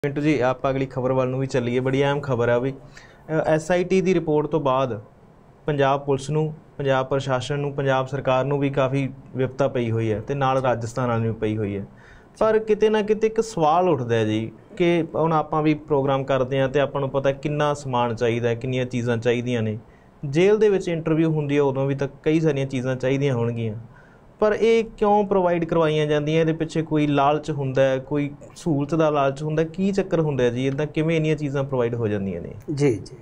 ਮਿੰਟੂ ਜੀ ਆਪਾਂ ਅਗਲੀ ਖਬਰ ਵੱਲ ਨੂੰ ਵੀ ਚੱਲੀਏ। ਬੜੀ ਅਹਿਮ ਖਬਰ ਆ ਵੀ SIT ਦੀ ਰਿਪੋਰਟ ਤੋਂ ਬਾਅਦ ਪੰਜਾਬ ਪੁਲਿਸ ਨੂੰ, ਪੰਜਾਬ ਪ੍ਰਸ਼ਾਸਨ ਨੂੰ, ਪੰਜਾਬ ਸਰਕਾਰ ਨੂੰ ਵੀ ਕਾਫੀ ਵਿਪਤਾ ਪਈ ਹੋਈ ਹੈ ਤੇ ਨਾਲ ਰਾਜਸਥਾਨ ਵਾਲਿਆਂ ਨੂੰ ਪਈ ਹੋਈ ਹੈ। ਪਰ ਕਿਤੇ ਨਾ ਕਿਤੇ ਇੱਕ ਸਵਾਲ ਉੱਠਦਾ ਹੈ ਜੀ ਕਿ ਹੁਣ ਆਪਾਂ ਵੀ ਪ੍ਰੋਗਰਾਮ ਕਰਦੇ ਹਾਂ ਤੇ ਆਪਾਂ ਨੂੰ ਪਤਾ ਕਿੰਨਾ ਸਮਾਨ ਚਾਹੀਦਾ, ਕਿੰਨੀਆਂ ਚੀਜ਼ਾਂ ਚਾਹੀਦੀਆਂ ਨੇ। ਜੇਲ੍ਹ ਦੇ ਵਿੱਚ ਇੰਟਰਵਿਊ ਹੁੰਦੀ ਹੈ ਉਦੋਂ ਵੀ ਤਾਂ ਕਈ ਸਾਰੀਆਂ ਚੀਜ਼ਾਂ ਚਾਹੀਦੀਆਂ ਹੋਣਗੀਆਂ, ਪਰ ਇਹ ਕਿਉਂ ਪ੍ਰੋਵਾਈਡ ਕਰਵਾਈਆਂ ਜਾਂਦੀਆਂ? ਇਹਦੇ ਪਿੱਛੇ ਕੋਈ ਲਾਲਚ ਹੁੰਦਾ ਹੈ, ਕੋਈ ਸਹੂਲਤ ਦਾ ਲਾਲਚ ਹੁੰਦਾ, ਕੀ ਚੱਕਰ ਹੁੰਦਾ ਜੀ? ਇੱਦਾਂ ਕਿਵੇਂ ਇੰਨੀਆਂ ਚੀਜ਼ਾਂ ਪ੍ਰੋਵਾਈਡ ਹੋ ਜਾਂਦੀਆਂ ਨੇ? ਜੀ ਜੀ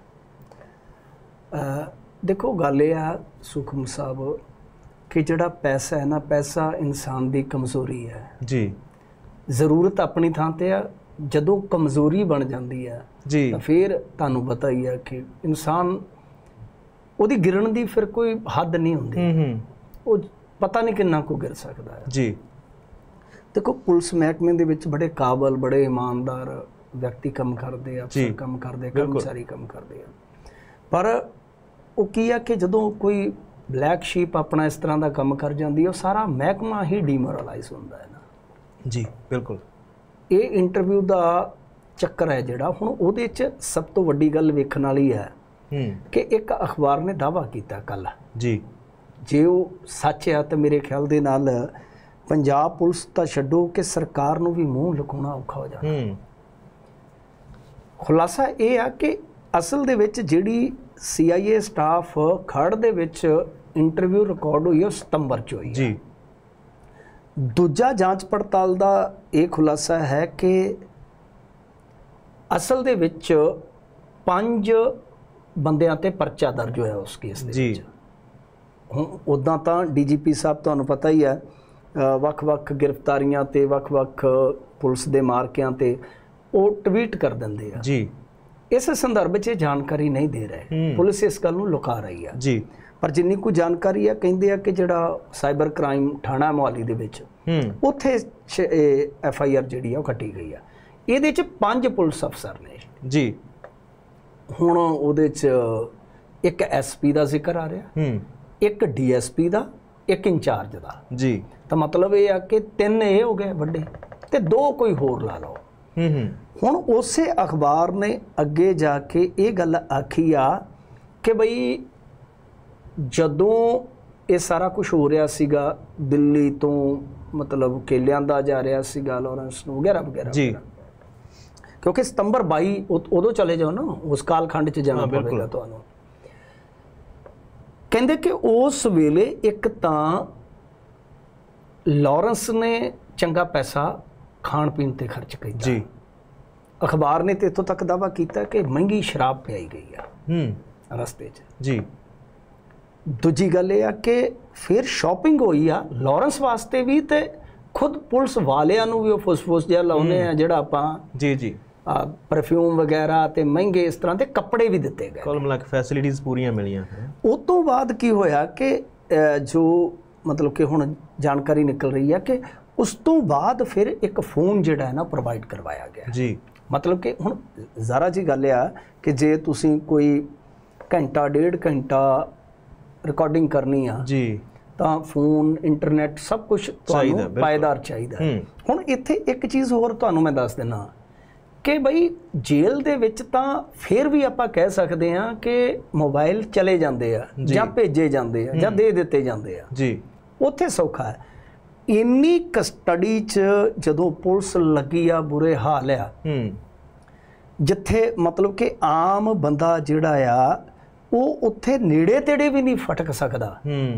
ਦੇਖੋ, ਗੱਲ ਇਹ ਆ ਸੁਖਮ ਸਾਹਿਬ ਕਿ ਜਿਹੜਾ ਪੈਸਾ ਹੈ ਨਾ, ਪੈਸਾ ਇਨਸਾਨ ਦੀ ਕਮਜ਼ੋਰੀ ਹੈ ਜੀ। ਜ਼ਰੂਰਤ ਆਪਣੀ ਥਾਂ 'ਤੇ ਆ, ਜਦੋਂ ਕਮਜ਼ੋਰੀ ਬਣ ਜਾਂਦੀ ਆ ਜੀ ਤਾਂ ਫਿਰ ਤੁਹਾਨੂੰ ਪਤਾ ਹੀ ਆ ਕਿ ਇਨਸਾਨ ਉਹਦੀ ਗਿਰਨ ਦੀ ਫਿਰ ਕੋਈ ਹੱਦ ਨਹੀਂ ਹੁੰਦੀ। ਉਹ ਪਤਾ ਨਹੀਂ ਕਿੰਨਾ ਕੁ ਗਿਰ ਸਕਦਾ ਹੈ ਜੀ। ਦੇਖੋ, ਪੁਲਿਸ ਮਹਿਕਮੇ ਦੇ ਵਿੱਚ ਬੜੇ ਕਾਬਲ, ਬੜੇ ਇਮਾਨਦਾਰ ਵਿਅਕਤੀ ਕੰਮ ਕਰਦੇ ਆ, ਅਫਸਰ ਕੰਮ ਕਰਦੇ, ਕਰਮਚਾਰੀ ਕੰਮ ਕਰਦੇ ਆ। ਪਰ ਉਹ ਕੀ ਆ ਕਿ ਜਦੋਂ ਕੋਈ ਬਲੈਕ ਸ਼ੀਪ ਆਪਣਾ ਇਸ ਤਰ੍ਹਾਂ ਦਾ ਕੰਮ ਕਰ ਜਾਂਦੀ ਹੈ, ਉਹ ਸਾਰਾ ਮਹਿਕਮਾ ਹੀ ਡੀਮੋਰਲਾਈਜ਼ ਹੁੰਦਾ ਹੈ ਨਾ ਜੀ। ਬਿਲਕੁਲ, ਇਹ ਇੰਟਰਵਿਊ ਦਾ ਚੱਕਰ ਹੈ ਜਿਹੜਾ ਹੁਣ ਉਹਦੇ 'ਚ ਸਭ ਤੋਂ ਵੱਡੀ ਗੱਲ ਵੇਖਣ ਵਾਲੀ ਹੈ ਕਿ ਇੱਕ ਅਖਬਾਰ ਨੇ ਦਾਅਵਾ ਕੀਤਾ ਕੱਲ੍ਹ ਜੀ, ਜੇ ਉਹ ਸੱਚ ਆ ਤਾਂ ਮੇਰੇ ਖਿਆਲ ਦੇ ਨਾਲ ਪੰਜਾਬ ਪੁਲਿਸ ਤਾਂ ਛੱਡੋ ਕਿ ਸਰਕਾਰ ਨੂੰ ਵੀ ਮੂੰਹ ਲੁਕਾਉਣਾ ਔਖਾ ਹੋ ਜਾਣਾ। ਖੁਲਾਸਾ ਇਹ ਆ ਕਿ ਅਸਲ ਦੇ ਵਿੱਚ ਜਿਹੜੀ CIA ਸਟਾਫ ਖੜ ਦੇ ਵਿੱਚ ਇੰਟਰਵਿਊ ਰਿਕਾਰਡ ਹੋਈ ਉਹ ਸਤੰਬਰ 'ਚ ਹੋਈ ਜੀ। ਦੂਜਾ ਜਾਂਚ ਪੜਤਾਲ ਦਾ ਇਹ ਖੁਲਾਸਾ ਹੈ ਕਿ ਅਸਲ ਦੇ ਵਿੱਚ 5 ਬੰਦਿਆਂ ਤੇ ਪਰਚਾ ਦਰਜ ਹੋਇਆ ਉਸ ਕੇਸ ਦੇ ਵਿੱਚ। ਹੁਣ ਉੱਦਾਂ ਤਾਂ DGP ਸਾਹਿਬ ਤੁਹਾਨੂੰ ਪਤਾ ਹੀ ਹੈ, ਵੱਖ-ਵੱਖ ਗ੍ਰਿਫਤਾਰੀਆਂ ਤੇ ਵੱਖ-ਵੱਖ ਪੁਲਿਸ ਦੇ ਮਾਰਕਿਆਂ ਤੇ ਉਹ ਟਵੀਟ ਕਰ ਦਿੰਦੇ ਆ ਜੀ। ਇਸ ਸੰਦਰਭ 'ਚ ਜਾਣਕਾਰੀ ਨਹੀਂ ਦੇ ਰਹੇ, ਪੁਲਿਸ ਇਸ ਗੱਲ ਨੂੰ ਲੁਕਾ ਰਹੀ ਆ ਜੀ। ਪਰ ਜਿੰਨੀ ਕੁ ਜਾਣਕਾਰੀ ਆ, ਕਹਿੰਦੇ ਆ ਕਿ ਜਿਹੜਾ ਸਾਈਬਰ ਕ੍ਰਾਈਮ ਥਾਣਾ ਮੋਹਾਲੀ ਦੇ ਵਿੱਚ ਉੱਥੇ FIR ਜਿਹੜੀ ਆ ਉਹ ਕੱਟੀ ਗਈ ਆ। ਇਹਦੇ 'ਚ 5 ਪੁਲਿਸ ਅਫਸਰ ਨੇ ਜੀ। ਹੁਣ ਉਹਦੇ 'ਚ ਇੱਕ SP ਦਾ ਜ਼ਿਕਰ ਆ ਰਿਹਾ, ਇੱਕ DSP ਦਾ, ਇੱਕ ਇੰਚਾਰਜ ਦਾ ਜੀ। ਤਾਂ ਮਤਲਬ ਇਹ ਆ ਕਿ 3 ਇਹ ਹੋ ਗਏ ਵੱਡੇ ਤੇ 2 ਕੋਈ ਹੋਰ ਲਾ ਲਓ। ਹੁਣ ਉਸੇ ਅਖਬਾਰ ਨੇ ਅੱਗੇ ਜਾ ਕੇ ਇਹ ਗੱਲ ਆਖੀ ਆ ਕਿ ਬਈ ਜਦੋਂ ਇਹ ਸਾਰਾ ਕੁਝ ਹੋ ਰਿਹਾ ਸੀਗਾ, ਦਿੱਲੀ ਤੋਂ ਮਤਲਬ ਕਿ ਲਿਆਂਦਾ ਜਾ ਰਿਹਾ ਸੀਗਾ ਲਾਰੈਂਸ ਨੂੰ ਵਗੈਰਾ ਵਗੈਰਾ ਜੀ, ਕਿਉਂਕਿ ਸਤੰਬਰ 22 ਉਦੋਂ ਚਲੇ ਜਾਓ ਨਾ, ਉਸ ਕਾਲਖੰਡ 'ਚ ਜਾਣਾ ਪਵੇਗਾ ਤੁਹਾਨੂੰ। ਕਹਿੰਦੇ ਕਿ ਉਸ ਵੇਲੇ ਇੱਕ ਤਾਂ ਲਾਰੈਂਸ ਨੇ ਚੰਗਾ ਪੈਸਾ ਖਾਣ ਪੀਣ ਤੇ ਖਰਚ ਕੀਤਾ ਜੀ। ਅਖਬਾਰ ਨੇ ਤੇ ਇੱਥੋਂ ਤੱਕ ਦਾਅਵਾ ਕੀਤਾ ਕਿ ਮਹਿੰਗੀ ਸ਼ਰਾਬ ਪਿਆਈ ਗਈ ਆ ਰਸਤੇ 'ਚ ਜੀ। ਦੂਜੀ ਗੱਲ ਇਹ ਆ ਕਿ ਫਿਰ ਸ਼ਾਪਿੰਗ ਹੋਈ ਆ ਲਾਰੈਂਸ ਵਾਸਤੇ ਵੀ ਤੇ ਖੁਦ ਪੁਲਿਸ ਵਾਲਿਆਂ ਨੂੰ ਵੀ ਉਹ ਫੁੱਸ ਜਿਹਾ ਲਾਉਂਦੇ ਆ, ਜਿਹੜਾ ਆਪਾਂ ਜੀ ਜੀ ਪਰਫਿਊਮ ਵਗੈਰਾ ਤੇ ਮਹਿੰਗੇ ਇਸ ਤਰ੍ਹਾਂ ਦੇ ਕੱਪੜੇ ਵੀ ਦਿੱਤੇ ਗਏ। ਕੁੱਲ ਮਿਲਾ ਕੇ ਫੈਸਿਲਿਟੀਜ਼ ਪੂਰੀਆਂ ਮਿਲੀਆਂ। ਉਸ ਤੋਂ ਬਾਅਦ ਕੀ ਹੋਇਆ ਕਿ ਜੋ ਮਤਲਬ ਕਿ ਹੁਣ ਜਾਣਕਾਰੀ ਨਿਕਲ ਰਹੀ ਹੈ ਕਿ ਉਸ ਤੋਂ ਬਾਅਦ ਫਿਰ ਇੱਕ ਫੋਨ ਜਿਹੜਾ ਹੈ ਨਾ ਪ੍ਰੋਵਾਈਡ ਕਰਵਾਇਆ ਗਿਆ ਜੀ। ਮਤਲਬ ਕਿ ਹੁਣ ਜ਼ਰਾ ਜੀ ਗੱਲ ਆ ਕਿ ਜੇ ਤੁਸੀਂ ਕੋਈ ਘੰਟਾ 1.5 ਘੰਟਾ ਰਿਕਾਰਡਿੰਗ ਕਰਨੀ ਆ ਜੀ ਤਾਂ ਫੋਨ, ਇੰਟਰਨੈਟ ਸਭ ਕੁਝ ਤੁਹਾਨੂੰ ਪਾਏਦਾਰ ਚਾਹੀਦਾ। ਹੁਣ ਇੱਥੇ ਇੱਕ ਚੀਜ਼ ਹੋਰ ਤੁਹਾਨੂੰ ਮੈਂ ਦੱਸ ਦਿੰਦਾ ਕਿ ਬਈ ਜੇਲ੍ਹ ਦੇ ਵਿੱਚ ਤਾਂ ਫਿਰ ਵੀ ਆਪਾਂ ਕਹਿ ਸਕਦੇ ਹਾਂ ਕਿ ਮੋਬਾਈਲ ਚਲੇ ਜਾਂਦੇ ਆ ਜਾਂ ਭੇਜੇ ਜਾਂਦੇ ਆ ਜਾਂ ਦੇ ਦਿੱਤੇ ਜਾਂਦੇ ਆ ਜੀ। ਉੱਥੇ ਸੌਖਾ ਹੈ। ਇੰਨੀ ਕਸਟਡੀ 'ਚ ਜਦੋਂ ਪੁਲਿਸ ਲੱਗੀ ਆ, ਬੁਰੇ ਹਾਲ ਆ, ਜਿੱਥੇ ਮਤਲਬ ਕਿ ਆਮ ਬੰਦਾ ਜਿਹੜਾ ਆ ਉਹ ਉੱਥੇ ਨੇੜੇ ਤੇੜੇ ਵੀ ਨਹੀਂ ਫਟਕ ਸਕਦਾ।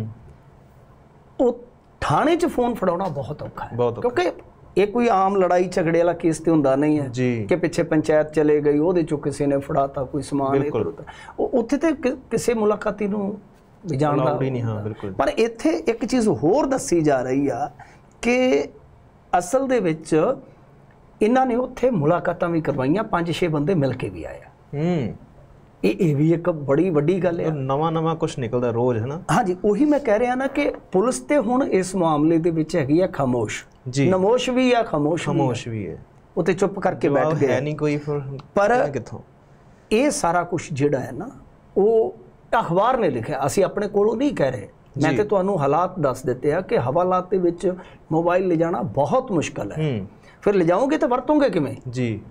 ਉਹ ਥਾਣੇ 'ਚ ਫੋਨ ਫੜਾਉਣਾ ਬਹੁਤ ਔਖਾ ਹੈ, ਕਿਉਂਕਿ ਇਹ ਕੋਈ ਆਮ ਲੜਾਈ ਝਗੜੇ ਵਾਲਾ ਕੇਸ ਤੇ ਹੁੰਦਾ ਨਹੀਂ ਹੈ ਕਿ ਪਿੱਛੇ ਪੰਚਾਇਤ ਚਲੇ ਗਈ, ਉਹਦੇ 'ਚੋਂ ਕਿਸੇ ਨੇ ਫੜਾਤਾ ਕੋਈ ਸਮਾਨ। ਉੱਥੇ ਤੇ ਕਿਸੇ ਮੁਲਾਕਾਤੀ ਨੂੰ ਵੀ ਜਾਣਦਾ ਨਹੀਂ। ਪਰ ਇੱਥੇ ਇੱਕ ਚੀਜ਼ ਹੋਰ ਦੱਸੀ ਜਾ ਰਹੀ ਆ ਕਿ ਅਸਲ ਦੇ ਵਿੱਚ ਇਹਨਾਂ ਨੇ ਉੱਥੇ ਮੁਲਾਕਾਤਾਂ ਵੀ ਕਰਵਾਈਆਂ, 5-6 ਬੰਦੇ ਮਿਲ ਕੇ ਵੀ ਆਏ ਆ। ਇਹ ਵੀ ਇੱਕ ਬੜੀ ਵੱਡੀ ਗੱਲ ਹੈ। ਨਵਾਂ ਕੁਝ ਨਿਕਲਦਾ ਰੋਜ਼, ਹੈ ਨਾ। ਹਾਂਜੀ, ਉਹੀ ਮੈਂ ਕਹਿ ਰਿਹਾ ਨਾ ਕਿ ਪੁਲਿਸ ਤੇ ਹੁਣ ਇਸ ਮਾਮਲੇ ਦੇ ਵਿੱਚ ਹੈਗੀ ਆ ਖਾਮੋਸ਼ ਜੀ। ਨਮੋਸ਼ ਵੀ ਆ, ਖਾਮੋਸ਼ ਵੀ ਹੈ। ਉੱਥੇ ਚੁੱਪ ਕਰਕੇ ਬੈਠ ਗਏ, ਹੈ ਨਹੀਂ ਕੋਈ। ਪਰ ਕਿੱਥੋਂ ਇਹ ਸਾਰਾ ਕੁਝ ਜਿਹੜਾ ਹੈ ਨਾ ਉਹ ਅਖਬਾਰ ਨੇ ਲਿਖਿਆ, ਅਸੀਂ ਆਪਣੇ ਕੋਲੋਂ ਨਹੀਂ ਕਹਿ ਰਹੇ। ਮੈਂ ਤੇ ਤੁਹਾਨੂੰ ਹਾਲਾਤ ਦੱਸ ਦਿੱਤੇ ਆ ਕਿ ਹਵਾਲਾਤ ਦੇ ਵਿੱਚ ਮੋਬਾਈਲ ਲੈ ਜਾਣਾ ਬਹੁਤ ਮੁਸ਼ਕਲ ਹੈ। ਫਿਰ ਲਿਜਾਓਗੇ ਤਾਂ ਵਰਤੋਗੇ ਕਿਵੇਂ ਜੀ,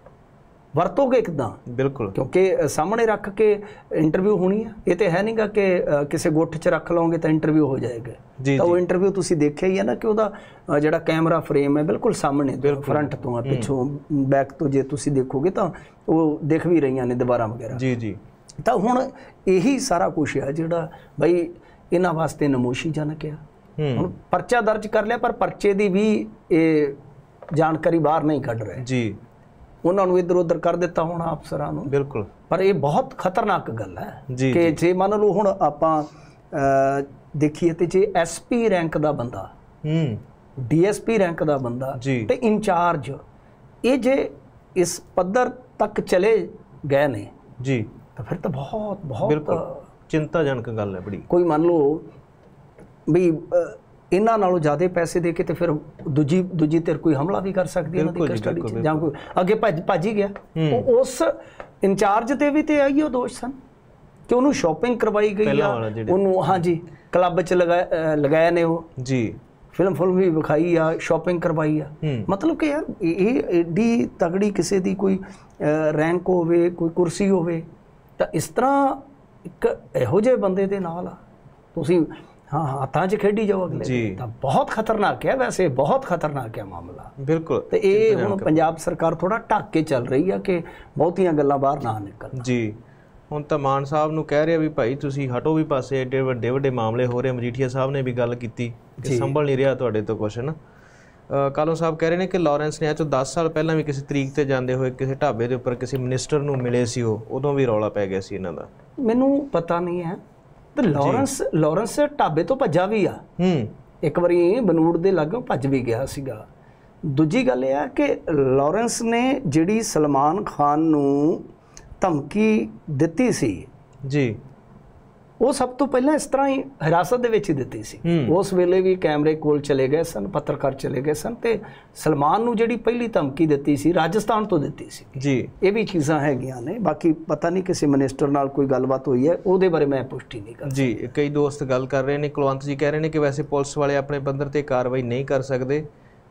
ਵਰਤੋਗੇ ਕਿੱਦਾਂ? ਬਿਲਕੁਲ, ਕਿਉਂਕਿ ਸਾਹਮਣੇ ਰੱਖ ਕੇ ਇੰਟਰਵਿਊ ਹੋਣੀ ਹੈ। ਇਹ ਤੇ ਹੈ ਨਹੀਂਗਾ ਕਿ ਕਿਸੇ ਗੁੱਠ 'ਚ ਰੱਖ ਲਓਗੇ ਤਾਂ ਇੰਟਰਵਿਊ ਹੋ ਜਾਏਗਾ। ਤਾਂ ਉਹ ਇੰਟਰਵਿਊ ਤੁਸੀਂ ਦੇਖਿਆ ਹੀ ਹੈ ਨਾ ਕਿ ਉਹਦਾ ਜਿਹੜਾ ਕੈਮਰਾ ਫਰੇਮ ਹੈ ਬਿਲਕੁਲ ਸਾਹਮਣੇ, ਫਰੰਟ ਤੋਂ ਆ, ਪਿੱਛੋਂ ਬੈਕ ਤੋਂ ਜੇ ਤੁਸੀਂ ਦੇਖੋਗੇ ਤਾਂ ਉਹ ਦਿਖ ਵੀ ਰਹੀਆਂ ਨੇ ਦੀਵਾਰਾਂ ਵਗੈਰਾ। ਜੀ ਜੀ। ਤਾਂ ਹੁਣ ਇਹੀ ਸਾਰਾ ਕੁਛ ਆ ਜਿਹੜਾ ਬਈ ਇਹਨਾਂ ਵਾਸਤੇ ਨਮੋਸ਼ੀਜਨਕ ਆ। ਹੁਣ ਪਰਚਾ ਦਰਜ ਕਰ ਲਿਆ, ਪਰ ਪਰਚੇ ਦੀ ਵੀ ਇਹ ਜਾਣਕਾਰੀ ਬਾਹਰ ਨਹੀਂ ਕੱਢ ਰਹੇ ਜੀ, ਉਹਨਾਂ ਨੂੰ ਇੱਧਰ ਉੱਧਰ ਕਰ ਦਿੱਤਾ ਹੋਣਾ ਅਫਸਰਾਂ ਨੂੰ। ਬਿਲਕੁਲ, ਪਰ ਇਹ ਬਹੁਤ ਖਤਰਨਾਕ ਗੱਲ ਹੈ ਕਿ ਜੇ ਮੰਨ ਲਓ ਹੁਣ ਆਪਾਂ ਦੇਖੀਏ ਤੇ ਜੇ ਐਸਪੀ ਰੈਂਕ ਦਾ ਬੰਦਾ, ਡੀਐਸਪੀ ਰੈਂਕ ਦਾ ਬੰਦਾ ਤੇ ਇੰਚਾਰਜ, ਇਹ ਜੇ ਇਸ ਪੱਧਰ ਤੱਕ ਚਲੇ ਗਏ ਨੇ ਜੀ, ਤਾਂ ਫਿਰ ਤਾਂ ਬਹੁਤ ਚਿੰਤਾਜਨਕ ਗੱਲ ਹੈ ਬੜੀ। ਕੋਈ ਮੰਨ ਲਓ ਵੀ ਇਹਨਾਂ ਨਾਲੋਂ ਜ਼ਿਆਦਾ ਪੈਸੇ ਦੇ ਕੇ ਤੇ ਫਿਰ ਦੂਜੀ ਧਿਰ ਕੋਈ ਹਮਲਾ ਵੀ ਕਰ ਸਕਦੀ ਹੈ ਇਹਨਾਂ ਦੀ ਕਸਟਡੀ 'ਚ, ਜਾਂ ਕੋਈ ਅੱਗੇ ਭੱਜ ਹੀ ਗਿਆ। ਉਸ ਇੰਚਾਰਜ ਤੇ ਵੀ ਤੇ ਆਈ ਉਹ ਦੋਸ਼ ਸਨ ਕਿ ਉਹਨੂੰ ਸ਼ਾਪਿੰਗ ਕਰਵਾਈ ਗਈ ਆ, ਉਹਨੂੰ ਹਾਂਜੀ ਕਲੱਬ 'ਚ ਲਗਾਇਆ ਨੇ ਉਹ ਜੀ, ਫਿਲਮ ਵੀ ਵਿਖਾਈ ਆ, ਸ਼ਾਪਿੰਗ ਕਰਵਾਈ ਆ। ਮਤਲਬ ਕਿ ਯਾਰ ਇਹ ਏਡੀ ਤਗੜੀ ਕਿਸੇ ਦੀ ਕੋਈ ਰੈਂਕ ਹੋਵੇ, ਕੋਈ ਕੁਰਸੀ ਹੋਵੇ, ਤਾਂ ਇਸ ਤਰ੍ਹਾਂ ਇੱਕ ਇਹੋ ਜਿਹੇ ਬੰਦੇ ਦੇ ਨਾਲ ਆ ਤੁਸੀਂ ਹੱਥਾਂ 'ਚ ਖੇਡੀ ਜਾਓ ਅਗਲੇ, ਤਾਂ ਬਹੁਤ ਖਤਰਨਾਕ ਹੈ। ਵੈਸੇ ਬਹੁਤ ਖਤਰਨਾਕ ਹੈ ਮਾਮਲਾ, ਬਿਲਕੁਲ। ਤੇ ਇਹ ਹੁਣ ਪੰਜਾਬ ਸਰਕਾਰ ਥੋੜਾ ਢੱਕ ਕੇ ਚੱਲ ਰਹੀ ਆ ਕਿ ਬਹੁਤੀਆਂ ਗੱਲਾਂ ਬਾਹਰ ਨਾ ਨਿਕਲਣ ਜੀ। ਹੁਣ ਤਾਂ ਮਾਨ ਸਾਹਿਬ ਨੂੰ ਕਹਿ ਰਿਹਾ ਵੀ ਭਾਈ ਤੁਸੀਂ ਹਟੋ ਵੀ ਪਾਸੇ, ਏਡੇ ਵੱਡੇ ਮਾਮਲੇ ਹੋ ਰਹੇ। ਮਜੀਠੀਆ ਸਾਹਿਬ ਨੇ ਵੀ ਗੱਲ ਕੀਤੀ ਕਿ ਸੰਭਲ ਨਹੀਂ ਰਿਹਾ ਤੁਹਾਡੇ ਤੋਂ ਕੁਛ ਨਾ। ਕਾਲੋਂ ਸਾਹਿਬ ਕਹਿ ਰਹੇ ਨੇ ਕਿ ਲਾਰੈਂਸ ਨੇ ਇਹ 'ਚੋਂ 10 ਸਾਲ ਪਹਿਲਾਂ ਵੀ ਕਿਸੇ ਤਰੀਕ ਤੇ ਜਾਂਦੇ ਹੋਏ ਕਿਸੇ ਢਾਬੇ ਦੇ ਉੱਪਰ ਕਿਸੇ ਮਿਨਿਸਟਰ ਨੂੰ ਮਿਲੇ ਸੀ, ਉਦੋਂ ਵੀ ਰੌਲਾ ਪੈ ਗਿਆ ਸੀ ਇਹਨਾਂ ਦਾ। ਮੈਨੂੰ ਪਤਾ ਨਹੀਂ ਹੈ। ਤੇ ਲਾਰੈਂਸ ਢਾਬੇ ਤੋਂ ਭੱਜਾ ਵੀ ਆ, ਇੱਕ ਵਾਰੀ ਬਨੂੜ ਦੇ ਲਾਗੋਂ ਭੱਜ ਵੀ ਗਿਆ ਸੀਗਾ। ਦੂਜੀ ਗੱਲ ਇਹ ਆ ਕਿ ਲਾਰੈਂਸ ਨੇ ਜਿਹੜੀ ਸਲਮਾਨ ਖਾਨ ਨੂੰ ਧਮਕੀ ਦਿੱਤੀ ਸੀ ਜੀ, ਉਹ ਸਭ ਤੋਂ ਪਹਿਲਾਂ ਇਸ ਤਰ੍ਹਾਂ ਹੀ ਹਿਰਾਸਤ ਦੇ ਵਿੱਚ ਹੀ ਦਿੱਤੀ ਸੀ। ਉਸ ਵੇਲੇ ਵੀ ਕੈਮਰੇ ਕੋਲ ਚਲੇ ਗਏ ਸਨ, ਪੱਤਰਕਾਰ ਚਲੇ ਗਏ ਸਨ, ਤੇ ਸਲਮਾਨ ਨੂੰ ਜਿਹੜੀ ਪਹਿਲੀ ਧਮਕੀ ਦਿੱਤੀ ਸੀ ਰਾਜਸਥਾਨ ਤੋਂ ਦਿੱਤੀ ਸੀ ਜੀ। ਇਹ ਵੀ ਚੀਜ਼ਾਂ ਹੈਗੀਆਂ ਨੇ। ਬਾਕੀ ਪਤਾ ਨਹੀਂ ਕਿਸੇ ਮਿਨਿਸਟਰ ਨਾਲ ਕੋਈ ਗੱਲਬਾਤ ਹੋਈ ਹੈ, ਉਹਦੇ ਬਾਰੇ ਮੈਂ ਪੁਸ਼ਟੀ ਨਹੀਂ ਕਰ ਜੀ। ਕਈ ਦੋਸਤ ਗੱਲ ਕਰ ਰਹੇ ਨੇ, ਕੁਲਵੰਤ ਜੀ ਕਹਿ ਰਹੇ ਨੇ ਕਿ ਵੈਸੇ ਪੁਲਿਸ ਵਾਲੇ ਆਪਣੇ ਪੱਧਰ ਤੇ ਕਾਰਵਾਈ ਨਹੀਂ ਕਰ ਸਕਦੇ।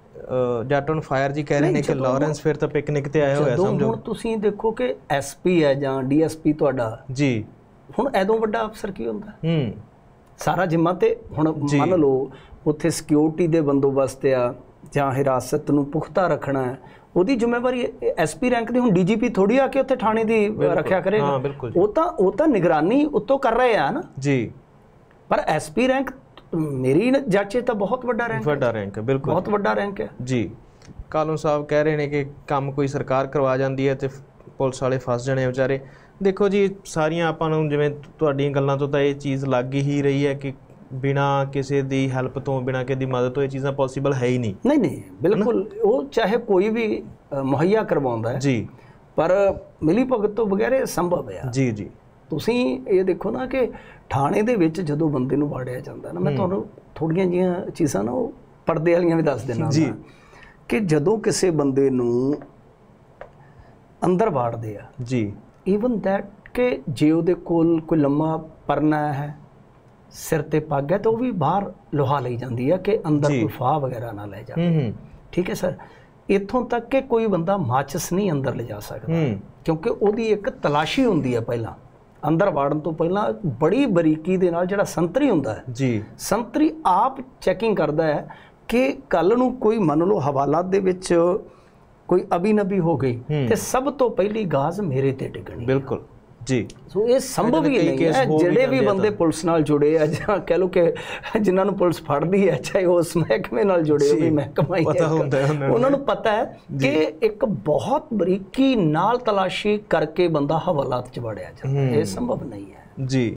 ਜੱਟ ਔਨ ਫਾਇਰ ਜੀ ਕਹਿ ਰਹੇ ਨੇ ਕਿ ਲਾਰੈਂਸ ਫਿਰ ਤਾਂ ਪਿਕਨਿਕ ਤੇ ਆਇਆ ਹੋਇਆ ਸਮਝੋ। ਹੁਣ ਤੁਸੀਂ ਦੇਖੋ ਕਿ ਐਸਪੀ ਹੈ ਜਾਂ ਡੀਐਸਪੀ ਤੁਹਾਡਾ ਜੀ, ਹੁਣ ਐਦੋਂ ਵੱਡਾ ਅਫਸਰ ਕੀ ਹੁੰਦਾ? ਸਾਰਾ ਜ਼ਿੰਮਾ ਤੇ ਹੁਣ ਮੰਨ ਲਓ ਉੱਥੇ ਸਿਕਿਉਰਿਟੀ ਦੇ ਬੰਦੋਬਸਤ ਆ ਜਾਂ ਹਿਰਾਸਤ ਨੂੰ ਪੁਖਤਾ ਰੱਖਣਾ ਹੈ, ਉਹਦੀ ਜ਼ਿੰਮੇਵਾਰੀ ਐਸਪੀ ਰੈਂਕ ਦੀ। ਹੁਣ ਡੀਜੀਪੀ ਥੋੜੀ ਆ ਕੇ ਉੱਥੇ ਥਾਣੇ ਦੀ ਰੱਖਿਆ ਕਰੇਗਾ, ਉਹ ਤਾਂ ਨਿਗਰਾਨੀ ਉੱਤੋਂ ਕਰ ਰਹੇ ਆ ਨਾ ਜੀ। ਪਰ ਐਸਪੀ ਰੈਂਕ ਮੇਰੀ ਜਾਚੇ ਤਾਂ ਬਹੁਤ ਵੱਡਾ ਰੈਂਕ ਹੈ, ਬਿਲਕੁਲ ਬਹੁਤ ਵੱਡਾ ਰੈਂਕ ਹੈ ਜੀ। ਕਾਲੋਂ ਸਾਹਿਬ ਕਹਿ ਰਹੇ ਨੇ ਕਿ ਕੰਮ ਕੋਈ ਸਰਕਾਰ ਕਰਵਾ ਜਾਂਦੀ ਹੈ ਤੇ ਪੁਲਿਸ ਵਾਲੇ ਫਸ ਜਾਣੇ ਵਿਚਾਰੇ। ਦੇਖੋ ਜੀ, ਸਾਰੀਆਂ ਆਪਾਂ ਨੂੰ ਜਿਵੇਂ ਤੁਹਾਡੀਆਂ ਗੱਲਾਂ ਤੋਂ ਤਾਂ ਇਹ ਚੀਜ਼ ਲੱਗ ਹੀ ਰਹੀ ਹੈ ਕਿ ਬਿਨਾਂ ਕਿਸੇ ਦੀ ਹੈਲਪ ਤੋਂ, ਬਿਨਾਂ ਕਿਸੇ ਦੀ ਮਦਦ ਤੋਂ ਇਹ ਚੀਜ਼ਾਂ ਪੋਸੀਬਲ ਹੈ ਹੀ ਨਹੀਂ। ਨਹੀਂ ਬਿਲਕੁਲ, ਉਹ ਚਾਹੇ ਕੋਈ ਵੀ ਮੁਹੱਈਆ ਕਰਵਾਉਂਦਾ ਹੈ ਜੀ, ਪਰ ਮਿਲੀ ਭਗਤ ਤੋਂ ਬਗੈਰ ਇਹ ਸੰਭਵ ਹੈ ਜੀ ਜੀ। ਤੁਸੀਂ ਇਹ ਦੇਖੋ ਨਾ ਕਿ ਥਾਣੇ ਦੇ ਵਿੱਚ ਜਦੋਂ ਬੰਦੇ ਨੂੰ ਵਾੜਿਆ ਜਾਂਦਾ ਨਾ, ਮੈਂ ਤੁਹਾਨੂੰ ਥੋੜੀਆਂ ਜਿਹੀਆਂ ਚੀਜ਼ਾਂ ਨਾ ਉਹ ਪਰਦੇ ਵਾਲੀਆਂ ਵੀ ਦੱਸ ਦਿੰਦਾ ਜੀ, ਕਿ ਜਦੋਂ ਕਿਸੇ ਬੰਦੇ ਨੂੰ ਅੰਦਰ ਵਾੜਦੇ ਆ ਜੀ, ਈਵਨ ਦੈਟ ਕਿ ਜੇ ਉਹਦੇ ਕੋਲ ਕੋਈ ਲੰਮਾ ਪਰਨਾ ਹੈ, ਸਿਰ ਤੇ ਪੱਗ ਹੈ, ਤਾਂ ਉਹ ਵੀ ਬਾਹਰ ਲੋਹਾ ਲਈ ਜਾਂਦੀ ਹੈ ਕਿ ਅੰਦਰ ਕੋਈ ਫਾਹ ਵਗੈਰਾ ਨਾ ਲੈ ਜਾਵੇ। ਠੀਕ ਹੈ ਸਰ, ਇੱਥੋਂ ਤੱਕ ਕਿ ਕੋਈ ਬੰਦਾ ਮਾਚਿਸ ਨਹੀਂ ਅੰਦਰ ਲਿਜਾ ਸਕਦਾ, ਕਿਉਂਕਿ ਉਹਦੀ ਇੱਕ ਤਲਾਸ਼ੀ ਹੁੰਦੀ ਹੈ। ਪਹਿਲਾਂ ਅੰਦਰ ਵਾੜਨ ਤੋਂ ਪਹਿਲਾਂ ਬੜੀ ਬਰੀਕੀ ਦੇ ਨਾਲ ਜਿਹੜਾ ਸੰਤਰੀ ਹੁੰਦਾ ਹੈ ਜੀ, ਸੰਤਰੀ ਆਪ ਚੈਕਿੰਗ ਕਰਦਾ ਹੈ ਕਿ ਕੱਲ ਨੂੰ ਕੋਈ ਮੰਨ ਲਓ ਹਵਾਲਾਤ ਦੇ ਵਿੱਚ ਕੋਈ ਅਬੀ-ਨਬੀ ਹੋ ਗਈ ਤੇ ਸਭ ਤੋਂ ਪਹਿਲੀ ਗਾਜ਼ ਮੇਰੇ ਤੇ ਡਿੱਗਣੀ। ਬਿਲਕੁਲ ਜੀ। ਸੋ ਇਹ ਸੰਭਵ ਹੀ ਨਹੀਂ ਹੈ। ਜਿਹੜੇ ਵੀ ਬੰਦੇ ਪੁਲਿਸ ਨਾਲ ਜੁੜੇ ਆ ਜਾਂ ਕਹਿ ਲਓ ਕਿ ਜਿਨ੍ਹਾਂ ਨੂੰ ਪੁਲਿਸ ਫੜਦੀ ਹੈ, ਚਾਹੇ ਉਸ ਮਹਿਕਮੇ ਨਾਲ ਜੁੜੇ ਹੋ, ਵੀ ਮਹਿਕਮਾ ਹੀ ਹੈ, ਉਹਨਾਂ ਨੂੰ ਪਤਾ ਹੈ ਕਿ ਇੱਕ ਬਹੁਤ ਬਰੀਕੀ ਨਾਲ ਤਲਾਸ਼ੀ ਕਰਕੇ ਬੰਦਾ ਹਵਾਲਾਤ 'ਚ ਵੜਿਆ ਜਾਂਦਾ। ਇਹ ਸੰਭਵ ਨਹੀਂ ਹੈ ਜੀ।